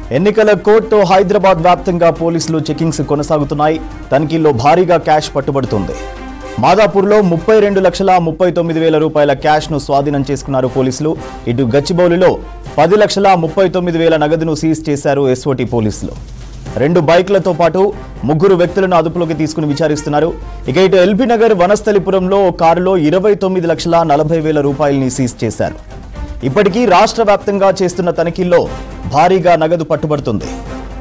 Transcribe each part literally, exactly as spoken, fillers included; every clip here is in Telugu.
ఎన్నికల కోర్టు హైదరాబాద్ వ్యాప్తంగా పోలీసులు చెకింగ్స్ కొనసాగుతున్నాయి. తనిఖీల్లో భారీగా క్యాష్ పట్టుబడుతుంది. మాదాపూర్లో ముప్పై రెండు లక్షల ముప్పై తొమ్మిది వేల రూపాయల క్యాష్ను స్వాధీనం చేసుకున్నారు పోలీసులు. ఇటు గచ్చిబౌలిలో పది లక్షల ముప్పై తొమ్మిది వేల నగదును సీజ్ చేశారు ఎస్ఓటీ పోలీసులు. రెండు బైక్లతో పాటు ముగ్గురు వ్యక్తులను అదుపులోకి తీసుకుని విచారిస్తున్నారు. ఇక ఇటు ఎల్బీ నగర్ వనస్థలిపురంలో కారులో ఇరవై తొమ్మిది లక్షల నలభై వేల రూపాయలని సీజ్ చేశారు. ఇప్పటికీ రాష్ట్ర వ్యాప్తంగా చేస్తున్న తనిఖీల్లో భారీగా నగదు పట్టుబడుతుంది.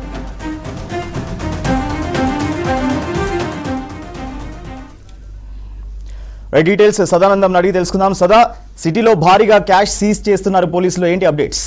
డీటెయిల్స్ సదానందం అడిగి తెలుసుకుందాం. సదా, సిటీలో భారీగా క్యాష్ సీజ్ చేస్తున్నారు పోలీసులు, ఏంటి అప్డేట్స్?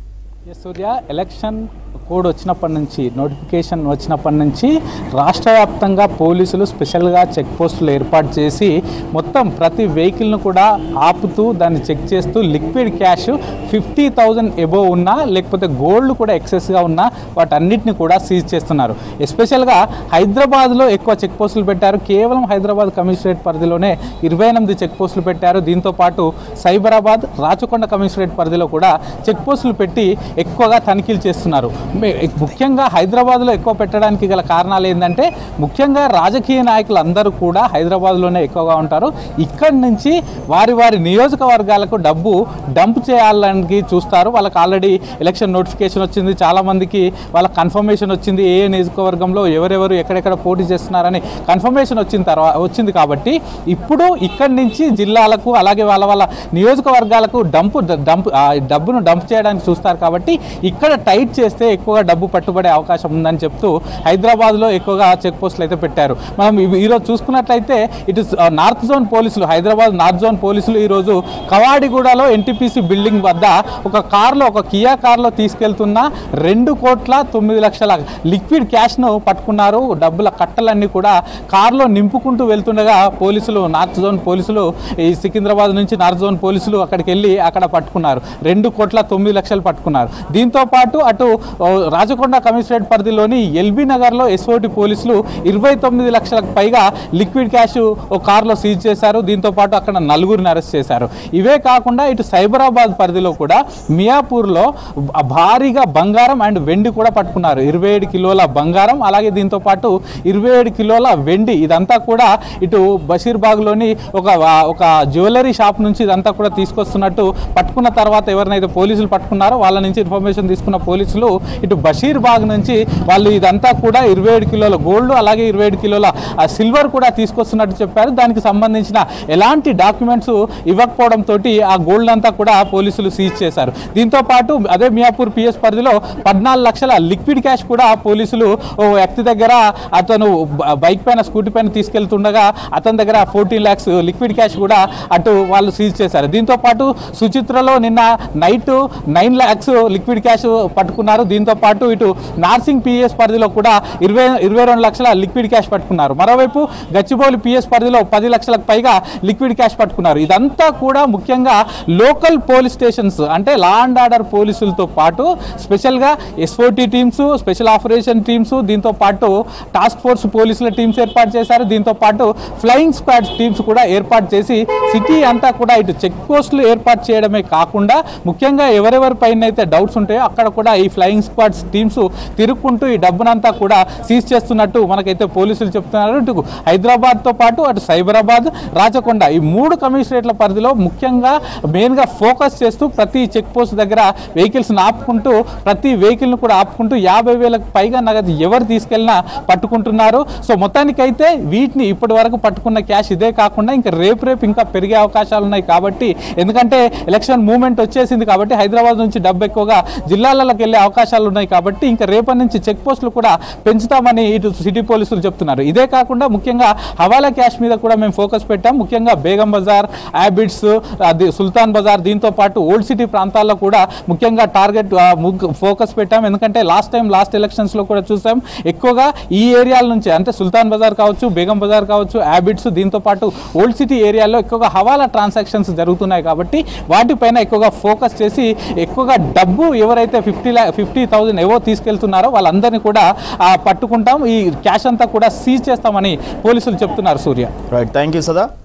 సూర్య, ఎలక్షన్ కోడ్ వచ్చినప్పటి నుంచి, నోటిఫికేషన్ వచ్చినప్పటి నుంచి రాష్ట్ర వ్యాప్తంగా పోలీసులు స్పెషల్గా చెక్ పోస్టులు ఏర్పాటు చేసి మొత్తం ప్రతి వెహికల్ను కూడా ఆపుతూ దాన్ని చెక్ చేస్తూ liquid cash fifty thousand above ఉన్నా లేకపోతే గోల్డ్ కూడా ఎక్సెస్గా ఉన్నా వాటన్నిటిని కూడా సీజ్ చేస్తున్నారు. ఎస్పెషల్గా హైదరాబాద్లో ఎక్కువ చెక్ పోస్టులు పెట్టారు. కేవలం హైదరాబాద్ కమిషనరేట్ పరిధిలోనే ఇరవై ఎనిమిది చెక్ పోస్టులు పెట్టారు. దీంతోపాటు సైబరాబాద్, రాచకొండ కమిషనరేట్ పరిధిలో కూడా చెక్ పోస్టులు పెట్టి ఎక్కువగా తనిఖీలు చేస్తున్నారు. ముఖ్యంగా హైదరాబాద్లో ఎక్కువ పెట్టడానికి గల కారణాలు ఏంటంటే, ముఖ్యంగా రాజకీయ నాయకులు అందరూ కూడా హైదరాబాద్లోనే ఎక్కువగా ఉంటారు. ఇక్కడి నుంచి వారి వారి నియోజకవర్గాలకు డబ్బు డంప్ చేయాలని చూస్తారు. వాళ్ళకి ఆల్రెడీ ఎలక్షన్ నోటిఫికేషన్ వచ్చింది, చాలామందికి వాళ్ళ కన్ఫర్మేషన్ వచ్చింది, ఏ నియోజకవర్గంలో ఎవరెవరు ఎక్కడెక్కడ పోటీ చేస్తున్నారని కన్ఫర్మేషన్ వచ్చిన తర్వాత వచ్చింది కాబట్టి ఇప్పుడు ఇక్కడి నుంచి జిల్లాలకు అలాగే వాళ్ళ వాళ్ళ నియోజకవర్గాలకు డంపు డంప్ డబ్బును డంప్ చేయడానికి చూస్తారు. కాబట్టి ఇక్కడ టైట్ చేస్తే ఎక్కువగా డబ్బు పట్టుబడే అవకాశం ఉందని చెప్తూ హైదరాబాద్లో ఎక్కువగా చెక్ పోస్టులు అయితే పెట్టారు. మనం ఈరోజు చూసుకున్నట్లయితే ఇటు నార్త్ జోన్ పోలీసులు, హైదరాబాద్ నార్త్ జోన్ పోలీసులు ఈరోజు కవాడిగూడలో ఎన్టీపీసీ బిల్డింగ్ వద్ద ఒక కార్లో, ఒక కియా కార్లో తీసుకెళ్తున్న రెండు కోట్ల తొమ్మిది లక్షల లిక్విడ్ క్యాష్ను పట్టుకున్నారు. డబ్బుల కట్టలన్నీ కూడా కార్లో నింపుకుంటూ వెళ్తుండగా పోలీసులు, నార్త్ జోన్ పోలీసులు, ఈ సికింద్రాబాద్ నుంచి నార్త్ జోన్ పోలీసులు అక్కడికి వెళ్ళి అక్కడ పట్టుకున్నారు. రెండు కోట్ల తొమ్మిది లక్షలు పట్టుకున్నారు. దీంతో పాటు అటు రాచకొండ కమిషనరేట్ పరిధిలోని ఎల్బీ నగర్లో ఎస్ఓటీ పోలీసులు ఇరవై తొమ్మిది లక్షలకు పైగా లిక్విడ్ క్యాష్ ఒక కారులో సీజ్ చేశారు. దీంతో పాటు అక్కడ నలుగురిని అరెస్ట్ చేశారు. ఇవే కాకుండా ఇటు సైబరాబాద్ పరిధిలో కూడా మియాపూర్లో భారీగా బంగారం అండ్ వెండి కూడా పట్టుకున్నారు. ఇరవై ఏడు కిలోల బంగారం, అలాగే దీంతో పాటు ఇరవై ఏడు కిలోల వెండి. ఇదంతా కూడా ఇటు బషీర్బాగ్లోని ఒక ఒక జ్యువెలరీ షాప్ నుంచి ఇదంతా కూడా తీసుకొస్తున్నట్టు పట్టుకున్న తర్వాత ఎవరినైతే పోలీసులు పట్టుకున్నారో వాళ్ళ నుంచి ఇన్ఫర్మేషన్ తీసుకున్న పోలీసులు ఇటు బషీర్బాగ్ నుంచి వాళ్ళు ఇదంతా కూడా ఇరవై ఏడు కిలోల గోల్డ్ అలాగే ఇరవై ఏడు కిలోల సిల్వర్ కూడా తీసుకొస్తున్నట్టు చెప్పారు. దానికి సంబంధించిన ఎలాంటి డాక్యుమెంట్స్ ఇవ్వకపోవడంతో ఆ గోల్డ్ అంతా కూడా పోలీసులు సీజ్ చేశారు. దీంతో పాటు అదే మియాపూర్ పిఎస్ పరిధిలో పద్నాలుగు లక్షల లిక్విడ్ క్యాష్ కూడా పోలీసులు ఓ వ్యక్తి దగ్గర, అతను బైక్ పైన స్కూటీ పైన తీసుకెళ్తుండగా అతని దగ్గర ఫోర్టీన్ ల్యాక్స్ లిక్విడ్ క్యాష్ కూడా అటు వాళ్ళు సీజ్ చేశారు. దీంతో పాటు సుచిత్రలో నిన్న night nine lakhs liquid cash పట్టుకున్నారు. దీంతో పాటు ఇటు నార్సింగ్ పిఎస్ పరిధిలో కూడా ఇరవై ఇరవై రెండు లక్షల లిక్విడ్ క్యాష్ పట్టుకున్నారు. మరోవైపు గచ్చిబౌలి పిఎస్ పరిధిలో పది లక్షలకు పైగా లిక్విడ్ క్యాష్ పట్టుకున్నారు. ఇదంతా కూడా ముఖ్యంగా లోకల్ పోలీస్ స్టేషన్స్ అంటే లా అండ్ ఆర్డర్ పోలీసులతో పాటు స్పెషల్గా SOT teams, special operation teams, దీంతో పాటు టాస్క్ ఫోర్స్ పోలీసుల టీమ్స్ ఏర్పాటు చేశారు. దీంతో పాటు ఫ్లయింగ్ స్క్వాడ్ టీమ్స్ కూడా ఏర్పాటు చేసి సిటీ అంతా కూడా ఇటు చెక్ పోస్టులు ఏర్పాటు చేయడమే కాకుండా ముఖ్యంగా ఎవరెవరి పైన అయితే డౌట్స్ ఉంటాయో అక్కడ కూడా ఈ ఫ్లయింగ్ స్క్వాడ్స్ టీమ్స్ తిరుక్కుంటూ ఈ డబ్బునంతా కూడా సీజ్ చేస్తున్నట్టు మనకైతే పోలీసులు చెప్తున్నారు. ఇటు హైదరాబాద్తో పాటు అటు సైబరాబాద్, రాచకొండ ఈ మూడు కమిషనరేట్ల పరిధిలో ముఖ్యంగా మెయిన్గా ఫోకస్ చేస్తూ ప్రతి చెక్ పోస్ట్ దగ్గర వెహికల్స్ని ఆపుకుంటూ ప్రతి వెహికల్ని కూడా ఆపుకుంటూ యాభై వేలకు పైగా నగదు ఎవరు తీసుకెళ్ళినా పట్టుకుంటున్నారు. సో మొత్తానికైతే వీటిని ఇప్పటి వరకు పట్టుకున్న క్యాష్ ఇదే కాకుండా ఇంకా రేపు రేపు ఇంకా పెరిగే అవకాశాలు ఉన్నాయి. కాబట్టి ఎందుకంటే ఎలక్షన్ మూవ్మెంట్ వచ్చేసింది కాబట్టి హైదరాబాద్ నుంచి డబ్బు ఎక్కువగా జిల్లాలకు వెళ్ళే అవకాశాలు ఉన్నాయి. కాబట్టి ఇంకా రేపటి నుంచి చెక్ పోస్టులు కూడా పెంచుతామని ఇటు సిటీ పోలీసులు చెప్తున్నారు. ఇదే కాకుండా ముఖ్యంగా హవాలా క్యాష్ మీద కూడా మేము ఫోకస్ పెట్టాం. ముఖ్యంగా బేగం బజార్, యాబిడ్స్, సుల్తాన్ బజార్, దీంతో పాటు ఓల్డ్ సిటీ ప్రాంతాల్లో కూడా ముఖ్యంగా టార్గెట్ ఫోకస్ పెట్టాం. ఎందుకంటే లాస్ట్ టైం లాస్ట్ ఎలక్షన్స్లో కూడా చూసాం ఎక్కువగా ఈ ఏరియాల నుంచి, అంటే సుల్తాన్ బజార్ కావచ్చు, బేగం బజార్ కావచ్చు, యాబిడ్స్, దీంతో పాటు ఓల్డ్ సిటీ ఏరియాలో ఎక్కువగా హవాలా ట్రాన్సాక్షన్స్ జరుగుతున్నాయి. కాబట్టి వాటిపైన ఎక్కువగా ఫోకస్ చేసి ఎక్కువగా డబ్బు ఎవరైతే ఫిఫ్టీ ల్యా ఫిఫ్టీ థౌజండ్ ఏవో తీసుకెళ్తున్నారో వాళ్ళందరినీ కూడా పట్టుకుంటాం, ఈ క్యాష్ అంతా కూడా సీజ్ చేస్తామని పోలీసులు చెప్తున్నారు. సూర్య, రైట్, థ్యాంక్ యూ సదా.